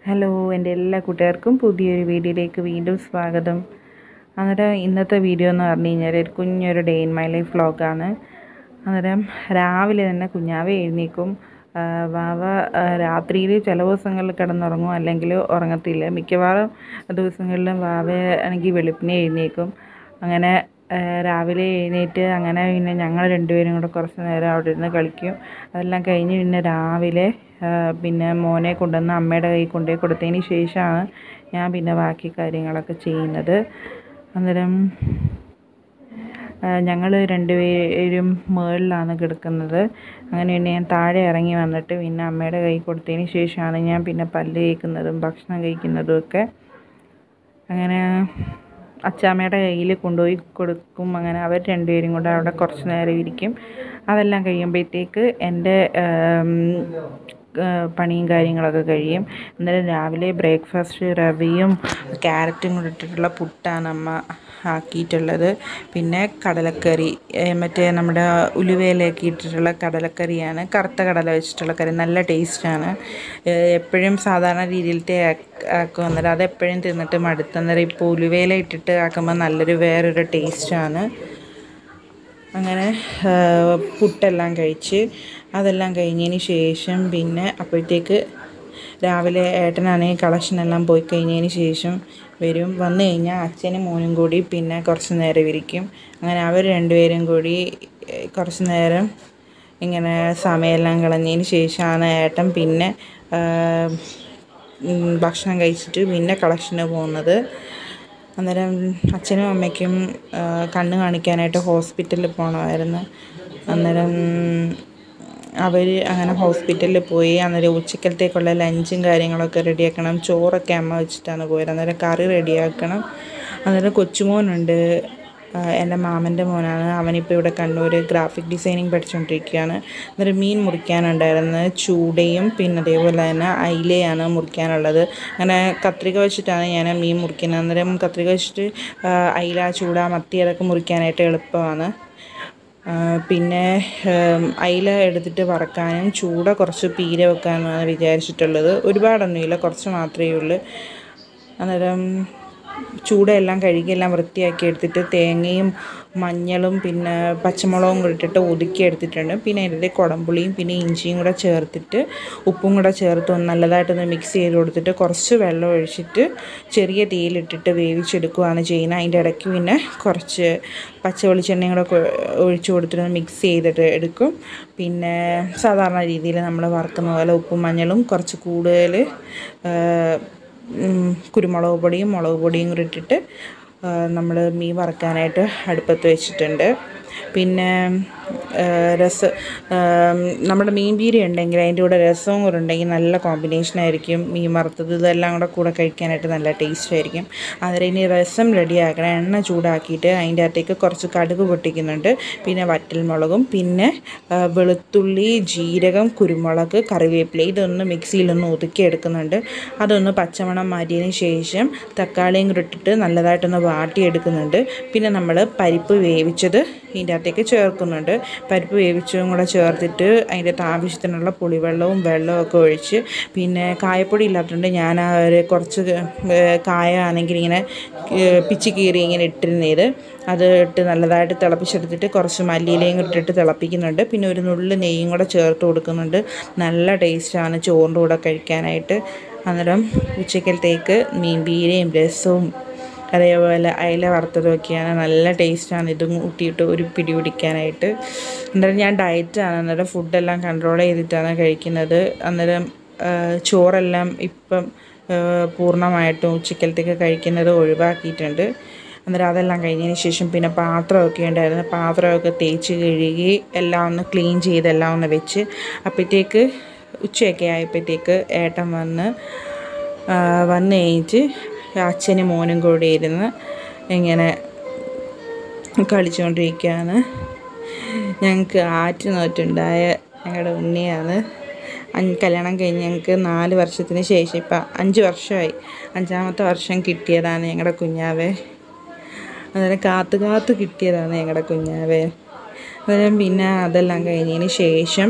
Hello, എൻ്റെ എല്ലാ കൂട്ടുകാർക്കും പുതിയൊരു വീഡിയോയിലേക്ക് വീണ്ടും സ്വാഗതം. അന്നേരം ഇന്നത്തെ വീഡിയോ എന്ന് പറഞ്ഞു കഴിഞ്ഞാൽ ഒരു കുഞ്ഞൊരു ഡേ ഇൻ മൈ ലൈഫ് വ്ളോഗാണ്. അന്നേരം രാവിലെ തന്നെ കുഞ്ഞാവെ എഴുന്നേക്കും. വാവ രാത്രിയിൽ ചില ദിവസങ്ങളിൽ കിടന്നുറങ്ങും, അല്ലെങ്കിൽ ഉറങ്ങത്തില്ല. മിക്കവാറും ദിവസങ്ങളിലും വാവ ആണെങ്കിൽ വെളുപ്പിനെ എഴുന്നേക്കും. അങ്ങനെ രാവിലെ എഴുന്നേറ്റ് അങ്ങനെ പിന്നെ ഞങ്ങൾ രണ്ടുപേരും കൂടെ കുറച്ച് നേരം അവിടെ ഇരുന്ന് കളിക്കും. അതെല്ലാം കഴിഞ്ഞ് പിന്നെ രാവിലെ പിന്നെ മോനെ കൊണ്ടുവന്ന് അമ്മയുടെ കയ്യിൽ കൊണ്ടുപോയി കൊടുത്തതിന് ശേഷമാണ് ഞാൻ പിന്നെ ബാക്കി കാര്യങ്ങളൊക്കെ ചെയ്യുന്നത്. അന്നേരം ഞങ്ങൾ രണ്ടുപേരും മുകളിലാണ് കിടക്കുന്നത്. അങ്ങനെ പിന്നെ ഞാൻ താഴെ ഇറങ്ങി വന്നിട്ട് പിന്നെ അമ്മയുടെ കയ്യിൽ കൊടുത്തതിന് ശേഷമാണ് ഞാൻ പിന്നെ പല്ല് തേക്കുന്നതും ഭക്ഷണം കഴിക്കുന്നതും ഒക്കെ. അങ്ങനെ അച്ചാമ്മയുടെ കയ്യിൽ കൊണ്ടുപോയി കൊടുക്കും. അങ്ങനെ അവർ രണ്ടുപേരും കൂടെ അവിടെ കുറച്ച് നേരം ഇരിക്കും. അതെല്ലാം കഴിയുമ്പോഴത്തേക്ക് എൻ്റെ പണിയും കാര്യങ്ങളൊക്കെ കഴിയും. അന്നേരം രാവിലെ ബ്രേക്ക്ഫാസ്റ്റ് റവയും ക്യാരറ്റും കൂടി ഇട്ടിട്ടുള്ള പുട്ടാണ് അമ്മ ആക്കിയിട്ടുള്ളത്. പിന്നെ കടലക്കറി, മറ്റേ നമ്മുടെ ഉലുവയിലേക്ക് ഇട്ടിട്ടുള്ള കടലക്കറിയാണ്. കറുത്ത കടല വെച്ചിട്ടുള്ള കറി, നല്ല ടേസ്റ്റാണ്. എപ്പോഴും സാധാരണ രീതിയിലത്തെ ആക്കും. അന്നേരം അതെപ്പോഴും തിന്നിട്ട് മടുത്ത്. അന്നേരം ഇപ്പോൾ ഉലുവയില ഇട്ടിട്ട് ആക്കുമ്പോൾ നല്ലൊരു വേറൊരു ടേസ്റ്റാണ്. അങ്ങനെ പുട്ടെല്ലാം കഴിച്ച് അതെല്ലാം കഴിഞ്ഞതിന് ശേഷം പിന്നെ അപ്പോഴത്തേക്ക് രാവിലെ ഏട്ടനാണെങ്കിൽ കളക്ഷനെല്ലാം പോയി കഴിഞ്ഞതിന് ശേഷം വരും. വന്നു കഴിഞ്ഞാൽ അച്ഛനും മോനും കൂടി പിന്നെ കുറച്ച് നേരം ഇരിക്കും. അങ്ങനെ അവർ രണ്ടുപേരും കൂടി കുറച്ച് നേരം ഇങ്ങനെ സമയമെല്ലാം കളഞ്ഞതിന് ശേഷമാണ് ഏട്ടൻ പിന്നെ ഭക്ഷണം കഴിച്ചിട്ട് പിന്നെ കളക്ഷന് പോകുന്നത്. അന്നേരം അച്ഛനും അമ്മയ്ക്കും കണ്ണ് കാണിക്കാനായിട്ട് ഹോസ്പിറ്റലിൽ പോകണമായിരുന്നു. അന്നേരം അവർ അങ്ങനെ ഹോസ്പിറ്റലിൽ പോയി. അന്നേരം ഉച്ചക്കലത്തേക്കുള്ള ലഞ്ചും കാര്യങ്ങളൊക്കെ റെഡിയാക്കണം. ചോറൊക്കെ അമ്മ വെച്ചിട്ടാണ് പോയത്. അന്നേരം കറി റെഡിയാക്കണം. അന്നേരം കൊച്ചുമോനുണ്ട്, എൻ്റെ മാമൻ്റെ മോനാണ്. അവനിപ്പോൾ ഇവിടെ കണ്ണൂർ ഗ്രാഫിക് ഡിസൈനിങ് പഠിച്ചുകൊണ്ടിരിക്കുകയാണ്. അന്നേരം മീൻ മുറിക്കാനുണ്ടായിരുന്നു. ചൂടയും പിന്നെ അതേപോലെ തന്നെ അയിലയാണ് മുറിക്കാനുള്ളത്. അങ്ങനെ കത്രിക വെച്ചിട്ടാണ് ഞാൻ മീൻ മുറിക്കുന്നത്. അന്നേരം കത്രിക വെച്ചിട്ട് അയില, ചൂട, മത്തി അതൊക്കെ മുറിക്കാനായിട്ട് എളുപ്പമാണ്. പിന്നെ അയില എടുത്തിട്ട് വറക്കാനും ചൂട കുറച്ച് പീര വെക്കാനുമാണ് വിചാരിച്ചിട്ടുള്ളത്. ഒരുപാടൊന്നുമില്ല, കുറച്ച് മാത്രമേ ഉള്ളൂ. അന്നേരം ചൂടയെല്ലാം കഴുകിയെല്ലാം വൃത്തിയാക്കി എടുത്തിട്ട് തേങ്ങയും മഞ്ഞളും പിന്നെ പച്ചമുളകും കൂടി ഇട്ടിട്ട് ഒതുക്കി എടുത്തിട്ടുണ്ട്. പിന്നെ അതിൻ്റെ കുടംപുളിയും പിന്നെ ഇഞ്ചിയും കൂടെ ചേർത്തിട്ട് ഉപ്പും കൂടെ ചേർത്ത് നല്ലതായിട്ടൊന്ന് മിക്സ് ചെയ്ത് കൊടുത്തിട്ട് കുറച്ച് വെള്ളം ഒഴിച്ചിട്ട് ചെറിയ തീയിലിട്ടിട്ട് വേവിച്ചെടുക്കുകയാണ് ചെയ്യുന്നത്. അതിൻ്റെ ഇടയ്ക്ക് പിന്നെ കുറച്ച് പച്ച വെളിച്ചെണ്ണയും കൂടെ ഒഴിച്ച് കൊടുത്തിട്ട് മിക്സ് ചെയ്തിട്ട് എടുക്കും. പിന്നെ സാധാരണ രീതിയിൽ നമ്മൾ വറുക്കുന്ന പോലെ ഉപ്പും മഞ്ഞളും കുറച്ച് കൂടുതൽ കുരുമുളക് പൊടിയും മുളക് പൊടിയും കൂടി ഇട്ടിട്ട് നമ്മൾ മീൻ വറുക്കാനായിട്ട് അടുപ്പത്ത് വെച്ചിട്ടുണ്ട്. പിന്നെ നമ്മുടെ മീൻ പീര ഉണ്ടെങ്കിൽ അതിൻ്റെ കൂടെ രസവും കൂടെ ഉണ്ടെങ്കിൽ നല്ല കോമ്പിനേഷനായിരിക്കും. മീൻ വറുത്തത് ഇതെല്ലാം കൂടെ കഴിക്കാനായിട്ട് നല്ല ടേസ്റ്റ് ആയിരിക്കും. അന്നേരം ഇനി രസം റെഡിയാക്കണം. എണ്ണ ചൂടാക്കിയിട്ട് അതിൻ്റെ അകത്തേക്ക് കുറച്ച് കടുക് പൊട്ടിക്കുന്നുണ്ട്. പിന്നെ വറ്റൽമുളകും പിന്നെ വെളുത്തുള്ളി, ജീരകം, കുരുമുളക്, കറിവേപ്പില ഇതൊന്ന് മിക്സിയിലൊന്ന് ഒതുക്കിയെടുക്കുന്നുണ്ട്. അതൊന്ന് പച്ചമണം മാറ്റിയതിന് ശേഷം തക്കാളിയും കൂടി ഇട്ടിട്ട് നല്ലതായിട്ടൊന്ന് വാട്ടിയെടുക്കുന്നുണ്ട്. പിന്നെ നമ്മൾ പരിപ്പ് വേവിച്ചത് ഇതിൻ്റെ അകത്തേക്ക് ചേർക്കുന്നുണ്ട്. പരിപ്പ് വേവിച്ചതും കൂടെ ചേർത്തിട്ട് അതിൻ്റെ ആവശ്യത്തിനുള്ള പുളിവെള്ളവും വെള്ളമൊക്കെ ഒഴിച്ച് പിന്നെ കായപ്പൊടി ഇല്ലാത്തതുകൊണ്ട് ഞാൻ കുറച്ച് കായ ആണെങ്കിൽ ഇങ്ങനെ പിച്ചി കീറി ഇങ്ങനെ ഇട്ടിരുന്നത് അത് ഇട്ട് നല്ലതായിട്ട് തിളപ്പിച്ചെടുത്തിട്ട് കുറച്ച് മല്ലിയിലയും ഇട്ടിട്ട് തിളപ്പിക്കുന്നുണ്ട്. പിന്നെ ഒരു നുള്ളു നെയ്യും കൂടെ ചേർത്ത് കൊടുക്കുന്നുണ്ട്. നല്ല ടേസ്റ്റാണ് ചോറിൻ്റെ കൂടെ കഴിക്കാനായിട്ട്. അന്നേരം ഉച്ചക്കലത്തേക്ക് മീൻ പീരയും രസവും അതേപോലെ അയില വറുത്തതൊക്കെയാണ്. നല്ല ടേസ്റ്റാണ് ഇതും കൂട്ടിയിട്ട് ഒരു പിടി പിടിക്കാനായിട്ട്. അന്നേരം ഞാൻ ഡയറ്റാണ്. അന്നേരം ഫുഡെല്ലാം കൺട്രോൾ ചെയ്തിട്ടാണ് കഴിക്കുന്നത്. അന്നേരം ചോറെല്ലാം ഇപ്പം പൂർണ്ണമായിട്ടും ഉച്ചക്കലത്തേക്ക് കഴിക്കുന്നത് ഒഴിവാക്കിയിട്ടുണ്ട്. അന്നേരം അതെല്ലാം കഴിഞ്ഞതിന് ശേഷം പിന്നെ പാത്രമൊക്കെ ഉണ്ടായിരുന്നു. പാത്രമൊക്കെ തേച്ച് കഴുകി എല്ലാം ഒന്ന് ക്ലീൻ ചെയ്ത് എല്ലാം ഒന്ന് വെച്ച് അപ്പോഴത്തേക്ക് ഉച്ചയൊക്കെ ആയപ്പോഴത്തേക്ക് ഏട്ടൻ വന്ന് കഴിഞ്ഞിട്ട് അച്ഛനും മോനും കൂടി ഇരുന്ന് ഇങ്ങനെ കളിച്ചുകൊണ്ടിരിക്കുകയാണ്. ഞങ്ങൾക്ക് ആറ്റുനോറ്റുണ്ടായ ഞങ്ങളുടെ ഉണ്ണിയാണ്. കല്യാണം കഴിഞ്ഞ് ഞങ്ങൾക്ക് 4 വർഷത്തിന് ശേഷം ഇപ്പം 5 വർഷമായി. 5ാമത്തെ വർഷം കിട്ടിയതാണ് ഞങ്ങളുടെ കുഞ്ഞാവെ. അന്നേരം കാത്തു കിട്ടിയതാണ് ഞങ്ങളുടെ കുഞ്ഞാവെ. അന്നേരം പിന്നെ അതെല്ലാം കഴിഞ്ഞതിന് ശേഷം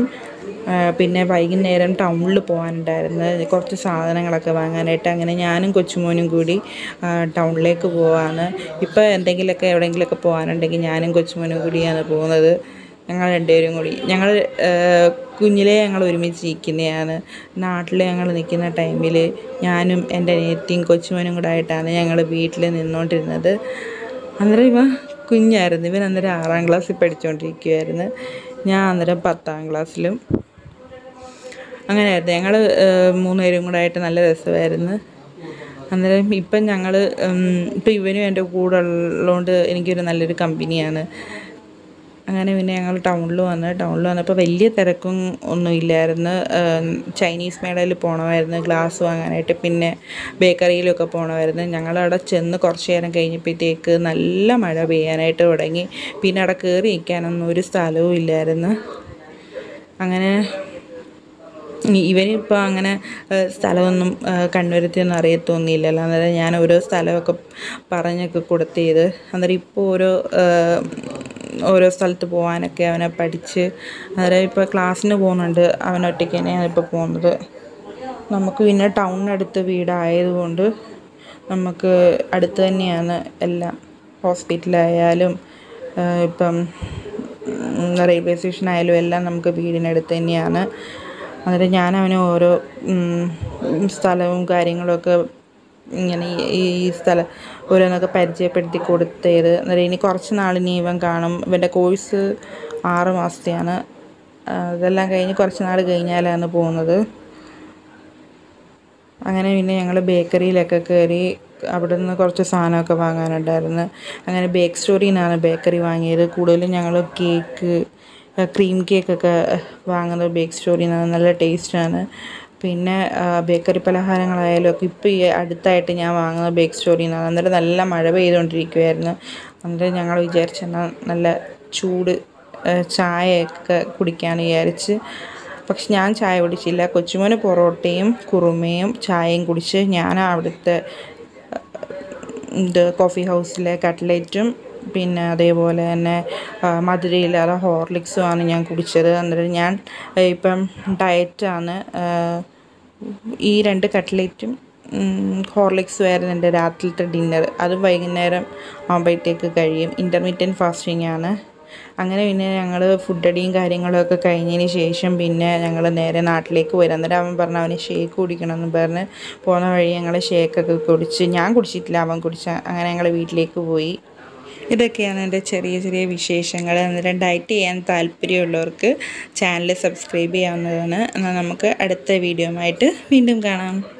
പിന്നെ വൈകുന്നേരം ടൗണിൽ പോകാനുണ്ടായിരുന്നു കുറച്ച് സാധനങ്ങളൊക്കെ വാങ്ങാനായിട്ട്. അങ്ങനെ ഞാനും കൊച്ചുമോനും കൂടി ടൗണിലേക്ക് പോവാണ്. ഇപ്പോൾ എന്തെങ്കിലുമൊക്കെ എവിടെയെങ്കിലുമൊക്കെ പോകാനുണ്ടെങ്കിൽ ഞാനും കൊച്ചുമോനും കൂടിയാണ് പോകുന്നത്. ഞങ്ങൾ രണ്ടുപേരും കൂടി. ഞങ്ങൾ കുഞ്ഞിലേ ഞങ്ങൾ ഒരുമിച്ച് നിൽക്കുന്നതാണ്. നാട്ടിൽ ഞങ്ങൾ നിൽക്കുന്ന ടൈമിൽ ഞാനും എൻ്റെ അനിയത്തിയും കൊച്ചുമോനും കൂടെ ആയിട്ടാണ് ഞങ്ങൾ വീട്ടിൽ നിന്നുകൊണ്ടിരുന്നത്. അന്നേരം ഇവൻ കുഞ്ഞായിരുന്നു. ഇവൻ അന്നേരം 6ാം ക്ലാസ്സിൽ പഠിച്ചുകൊണ്ടിരിക്കുകയായിരുന്നു. ഞാൻ അന്നേരം 10ാം ക്ലാസ്സിലും. അങ്ങനെയായിരുന്നു. ഞങ്ങൾ 3 പേരും കൂടെ ആയിട്ട് നല്ല രസമായിരുന്നു. അന്നേരം ഇപ്പം ഞങ്ങൾ ഇപ്പം ഇവനും എൻ്റെ കൂടെ ഉള്ളതുകൊണ്ട് എനിക്കൊരു നല്ലൊരു കമ്പനിയാണ്. അങ്ങനെ പിന്നെ ഞങ്ങൾ ടൗണിൽ വന്നപ്പോൾ വലിയ തിരക്കും ഒന്നും ഇല്ലായിരുന്നു. ചൈനീസ് മേളയിൽ പോകണമായിരുന്നു ഗ്ലാസ് വാങ്ങാനായിട്ട്. പിന്നെ ബേക്കറിയിലൊക്കെ പോകണമായിരുന്നു. ഞങ്ങളവിടെ ചെന്ന് കുറച്ച് നേരം കഴിഞ്ഞപ്പോഴത്തേക്ക് നല്ല മഴ പെയ്യാനായിട്ട് തുടങ്ങി. പിന്നെ അവിടെ കയറി നിൽക്കാനൊന്നും ഒരു സ്ഥലവും ഇല്ലായിരുന്നു. അങ്ങനെ ഇവനിപ്പോൾ അങ്ങനെ സ്ഥലമൊന്നും കണ്ണുരുത്തിയൊന്നും അറിയത്തൊന്നുമില്ലല്ലോ. അന്നേരം ഞാൻ ഓരോ സ്ഥലമൊക്കെ പറഞ്ഞൊക്കെ കൊടുത്തത്. അന്നേരം ഇപ്പോൾ ഓരോ സ്ഥലത്ത് പോകാനൊക്കെ അവനെ പഠിച്ച് അന്നേരം ഇപ്പോൾ ക്ലാസ്സിന് പോകുന്നുണ്ട്. അവനൊറ്റയ്ക്ക് തന്നെയാണ് ഇപ്പോൾ പോകുന്നത്. നമുക്ക് പിന്നെ ടൗണിനടുത്ത് വീടായതുകൊണ്ട് നമുക്ക് അടുത്ത് തന്നെയാണ് എല്ലാം. ഹോസ്പിറ്റലായാലും ഇപ്പം റെയിൽവേ സ്റ്റേഷനായാലും എല്ലാം നമുക്ക് വീടിനടുത്ത് തന്നെയാണ്. അന്നേരം ഞാൻ അവന് ഓരോ സ്ഥലവും കാര്യങ്ങളൊക്കെ ഇങ്ങനെ ഈ സ്ഥലം ഓരോന്നൊക്കെ പരിചയപ്പെടുത്തി കൊടുത്തത്. അന്നേരം ഇനി കുറച്ച് നാളിനി ഇവൻ കാണും. ഇവൻ്റെ കോഴ്സ് 6 മാസത്തെയാണ്. അതെല്ലാം കഴിഞ്ഞ് കുറച്ച് നാൾ കഴിഞ്ഞാലാണ് പോകുന്നത്. അങ്ങനെ പിന്നെ ഞങ്ങൾ ബേക്കറിയിലൊക്കെ കയറി. അവിടെ നിന്ന് കുറച്ച് സാധനമൊക്കെ വാങ്ങാനുണ്ടായിരുന്നു. അങ്ങനെ ബേക്ക് സ്റ്റോറിൽ നിന്നാണ് ബേക്കറി വാങ്ങിയത്. കൂടുതലും ഞങ്ങൾ ക്രീം കേക്കൊക്കെ വാങ്ങുന്നത് ബേക്ക് സ്റ്റോറിൽ നിന്നാണ്. നല്ല ടേസ്റ്റാണ്. പിന്നെ ബേക്കറി പലഹാരങ്ങളായാലും ഒക്കെ ഇപ്പോൾ ഈ അടുത്തായിട്ട് ഞാൻ വാങ്ങുന്നത് ബേക്ക് സ്റ്റോറിൽ നിന്നാണ്. അന്നേരം നല്ല മഴ പെയ്തുകൊണ്ടിരിക്കുമായിരുന്നു. അന്നേരം ഞങ്ങൾ വിചാരിച്ചെന്നാൽ നല്ല ചൂട് ചായയൊക്കെ കുടിക്കാമെന്ന് വിചാരിച്ച്. പക്ഷെ ഞാൻ ചായ കുടിച്ചില്ല. കൊച്ചുമോന് പൊറോട്ടയും കുറുമയും ചായയും കുടിച്ച് ഞാൻ അവിടുത്തെ കോഫി ഹൗസിലെ കട്ട്ലേറ്റും പിന്നെ അതേപോലെ തന്നെ മധുരയില്ലാതെ ഹോർലിക്സുമാണ് ഞാൻ കുടിച്ചത്. അന്നേരം ഞാൻ ഇപ്പം ഡയറ്റാണ്. ഈ 2 കട്ട്ലേറ്റും ഹോർലിക്സും ആയിരുന്നു എൻ്റെ രാത്രിയിലത്തെ ഡിന്നർ. അതും വൈകുന്നേരം ആകുമ്പോഴത്തേക്ക് കഴിയും. ഇൻ്റർമീഡിയറ്റ് ഫാസ്റ്റിംഗ് ആണ്. അങ്ങനെ പിന്നെ ഞങ്ങൾ ഫുഡടിയും കാര്യങ്ങളൊക്കെ കഴിഞ്ഞതിന് ശേഷം പിന്നെ ഞങ്ങൾ നേരെ നാട്ടിലേക്ക് പോയി. അന്നേരം അവൻ പറഞ്ഞു അവന് ഷേക്ക് കുടിക്കണമെന്ന് പറഞ്ഞ് പോകുന്ന വഴി ഞങ്ങൾ ഷേക്കൊക്കെ കുടിച്ച്. ഞാൻ കുടിച്ചിട്ടില്ല, അവൻ കുടിച്ച. അങ്ങനെ ഞങ്ങൾ വീട്ടിലേക്ക് പോയി. ഇതൊക്കെയാണ് എൻ്റെ ചെറിയ ചെറിയ വിശേഷങ്ങൾ. അന്നേരം ഡയറ്റ് ചെയ്യാൻ താല്പര്യമുള്ളവർക്ക് ചാനൽ സബ്സ്ക്രൈബ് ചെയ്യാവുന്നതാണ്. എന്നാൽ നമുക്ക് അടുത്ത വീഡിയോയുമായിട്ട് വീണ്ടും കാണാം.